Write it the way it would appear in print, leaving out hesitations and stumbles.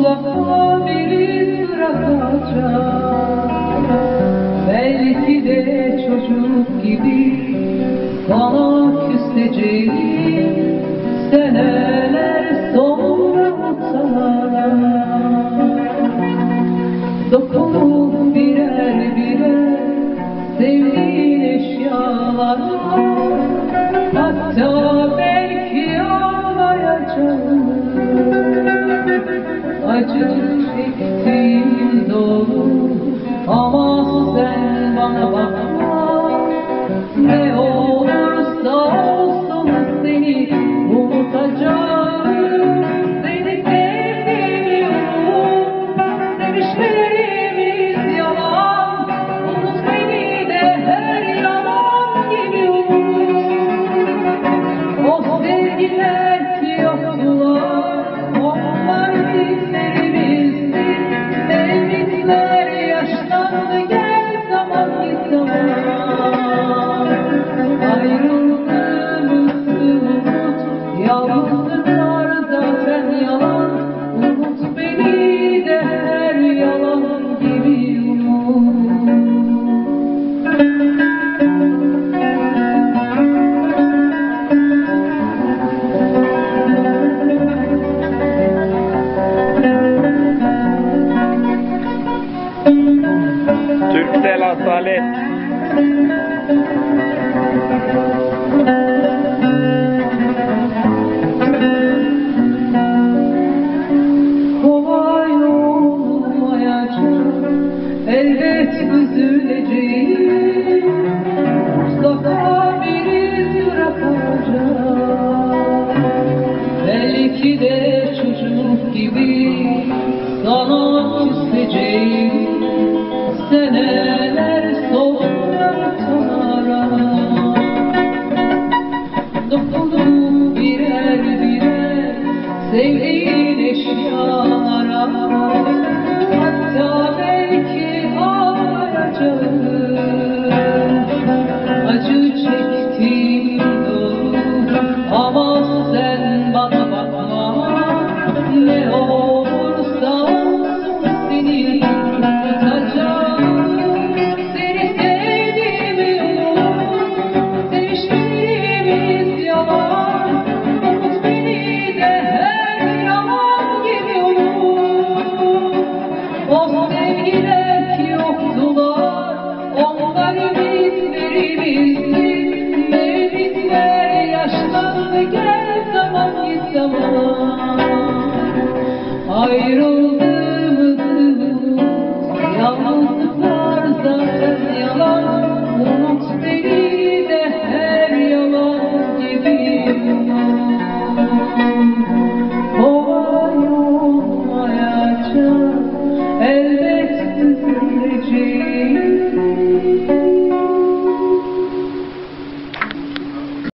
mutlaka bir iz bırakacak. Belki de çocuk gibi sana küseceğim, seneler sonra utanarak dokunup birer birer sevdiğin eşyalara, hatta belki ağlayacağım. Acı çektiğim doğru ama sen bana bakma. Ne olursa olsun seni unutacağım. Seni sevmiyorum, sevişlerimiz yalan. Unut beni de her yalan gibi unut. O sevgiler ki yoktular, onlar bizlerimizdi. Sevgililer yaşlandı, gel zaman git zaman. Ayrıldığımızı unut, yalnızlıklar zaten yalan. Unut beni de her yalan gibi unut. Türksel Asalet. Kolay olmayacak, elbet üzüleceğim. Mutlaka bir iz bırakacak. Belki de çocuk gibi sana küseceğim, seneler sonra utanarak dokunup birer birer sevdiğin eşyalara, hatta belki ağlayacağım. Acı çektiğim doğru ama sen bana bakma. Ne olursa olsun seni unutacağım. Seni sevdiğimi unut, seviştiğimiz yalan. Unut beni de her yalan gibi unut. O sevgiler ki yoktular, onlar bizlerimizdi. Mevlidler yaşlandı, gel zaman git zaman. Ayrıldığımızı unut, yalnızlıklar zaten yalan. Unut beni de her yalan gibi unut. Kolay olmayacak, elbet üzüleceğim.